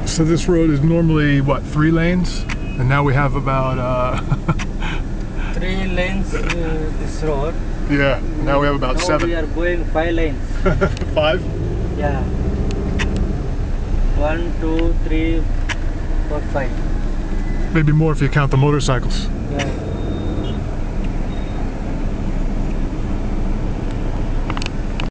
So this road is normally, what, 3 lanes? And now we have about 3 lanes this road. yeah, now we have about now 7. We are going 5 lanes. 5? Yeah. 1, 2, 3, 4, 5. Maybe more if you count the motorcycles. Yeah.